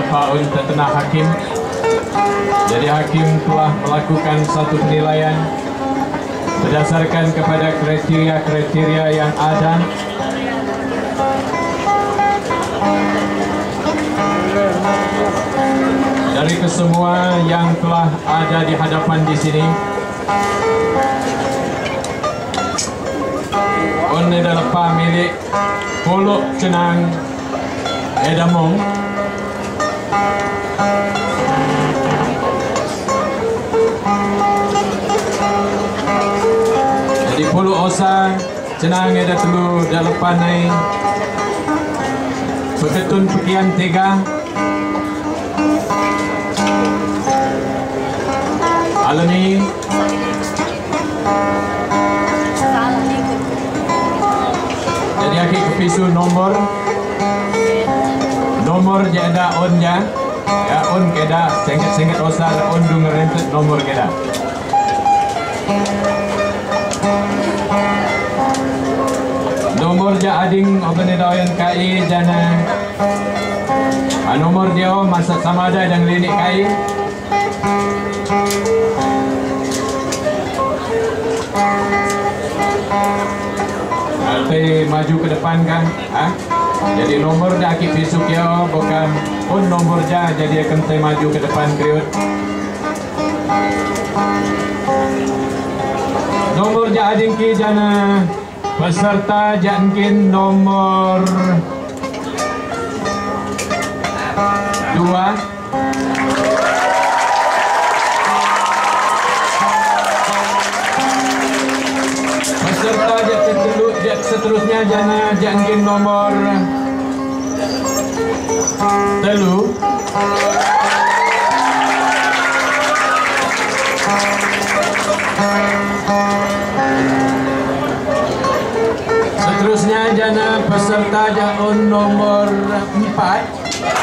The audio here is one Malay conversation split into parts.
Paun Tertenah Hakim. Jadi hakim telah melakukan satu penilaian berdasarkan kepada kriteria-kriteria yang ada. Dari kesemua yang telah ada di hadapan di sini, on adalah milik Polok Cenang Edamong. Jadi Polok Osa Cenang Eda Telu Dalepan Nai Peketun Pekian Tega Alami jadi akik kepisu nomor je ada on ja ya on keda sengket osar on dungar rentet nomor keda nomor ja ading open dayan kai jana nomor dia masa sama ada yang linik kai maju ke depan kan, jadi nomor dah akik besok ya bukan pun nomor ja jadi akan maju ke depan kriut. Nomor ja adingki jana peserta jangkin nomor 2. Seterusnya jana jangkin nomor 3. Seterusnya jana peserta jaun nomor 4.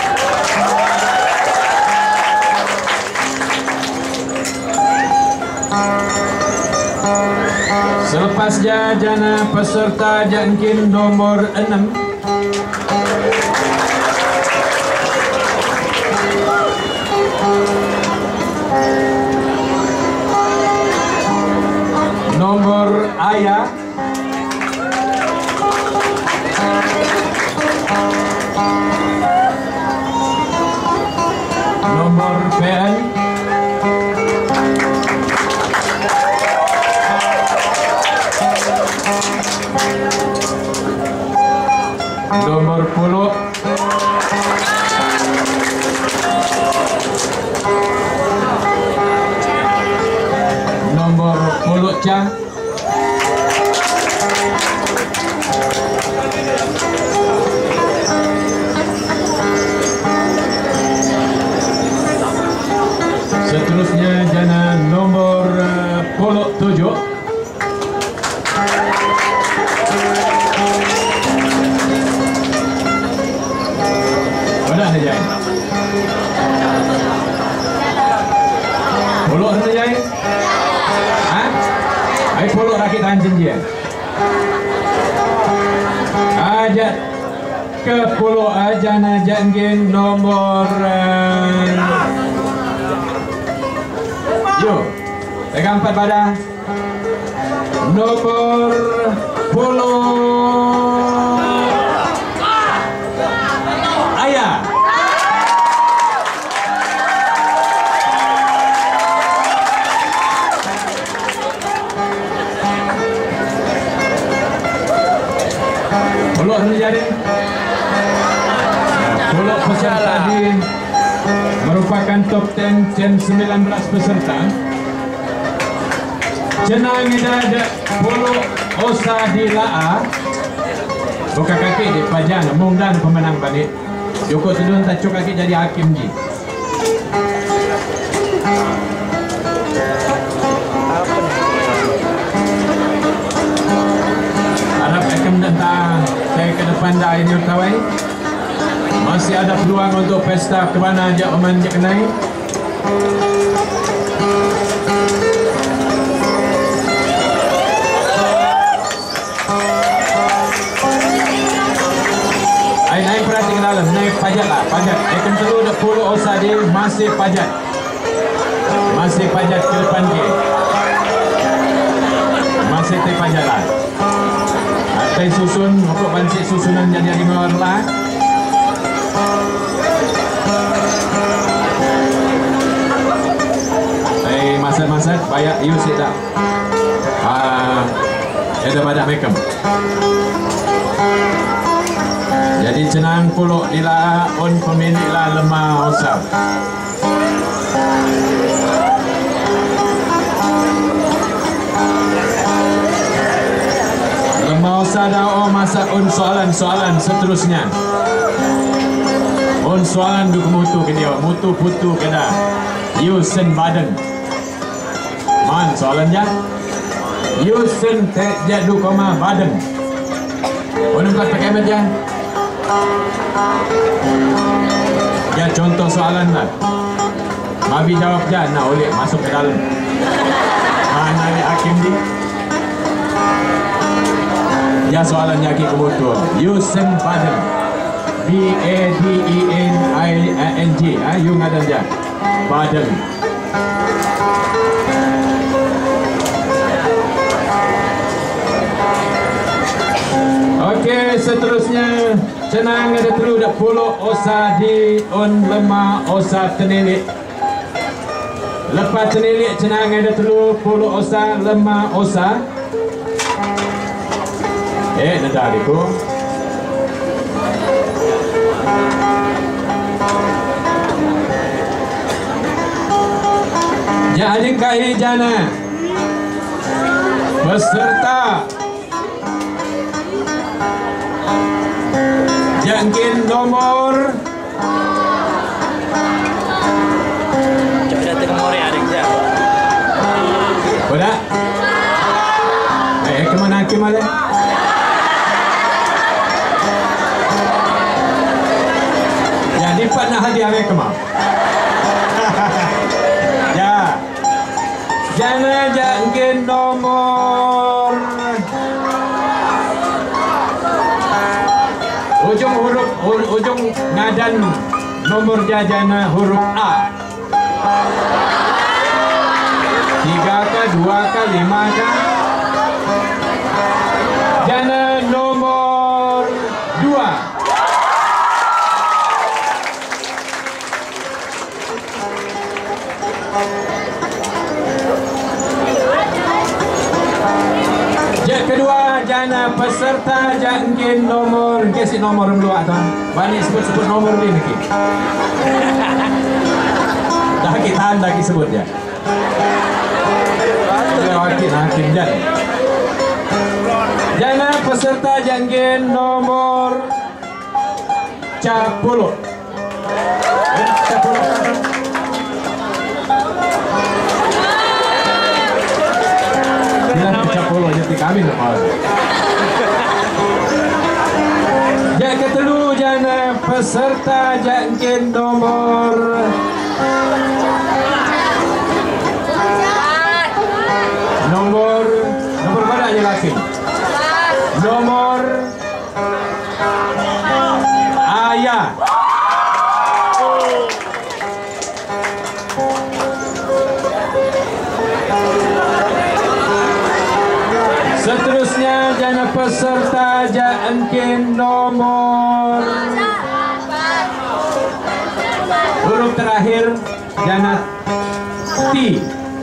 Selepasnya jana peserta jangkin nomor 6. Nomor ayah. Nomor PN. Nomor 10. Nomor 10 Cang. Seterusnya jana nomor 7. Polok saja. Ai polok rakit anjing dia. Ajak ke polok ajana jangkin nomor yo. Pegang 4 pada nomor polok ayah. Polok menjadi polok peserta tadi merupakan top 10 19 peserta. Cenang ada polok Osa di Laa. Buka kaki di Pajan, mungdan pemenang balik. Joko sedun tak cuk kaki jadi hakim ji. Harap hakim dan saya ke depan dah ini utawai. Masih ada peluang untuk pesta ke mana aja oman je kenai. Ain perhatikan dalam naik pajak lah, pajak. Item telur dah puluh osa dia masih pajak. Masih pajak ke depan dia. Masih pajak lah. Atai susun, pokok bansik susunan jadi 5 orang lah. Masa-masa bayar you sit down. Ada badak makeup. Jadi cenang puluk dila on pemilik lah lemah osap. Lemah osap dah masa on soalan seterusnya. On soalan duk mutu ke dia, mutu putu ke dah. You sen badan. Man soalannya. You sen jadu koma badan. Orang buat pakai meja. Ya contoh soalan lah. Mabi jawab je, nak oleh masuk ke dalam. Mana ni hakim ni? Ya soalannya ke kemudian. You sen badan. B-A-D-E-N-I-N-G. You ngadan je. Badan. Okey, seterusnya cenang ada perlu dak puluh osa di on lemah osa tenilik. Lepas tenilik cenang ada perlu puluh osa lemah osa. Nada diku. Jadi kai jana peserta jangkin nomor coba datang nomor ya adik jam. Udah? Kemana hakim ada? Jadi Pak nak hadiah hakim mah? Ya. Jangan jangkin nomor ujung ngadan nomor jajana huruf A. 3 ke 2 ke 5 ke? Jana nomor 2. Kedua jana peserta jangkin nomor kasih nomor dua tuan. Bani sebut nomor ni lagi. Dah kita lagi sebut ya. Hakim jan. Jana peserta jangkin nomor 10. 10. Jadi kami lepas. Yang ketelu jana peserta jangkin nomor mana je laki? Nomor ayah. Seterusnya jana peserta jangkin nomor huruf terakhir jana T.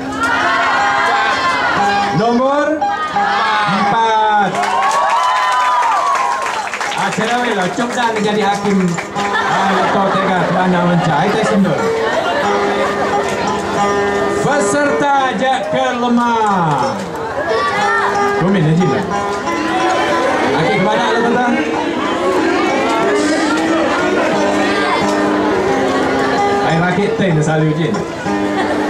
Nomor 4. Acara lah cuk dah jadi hakim. Atau tega kerana mencai teh sendul. Peserta jak lemah. Komen aja lah. Okey, kepada lah tuan. Air rakit teh selalu je.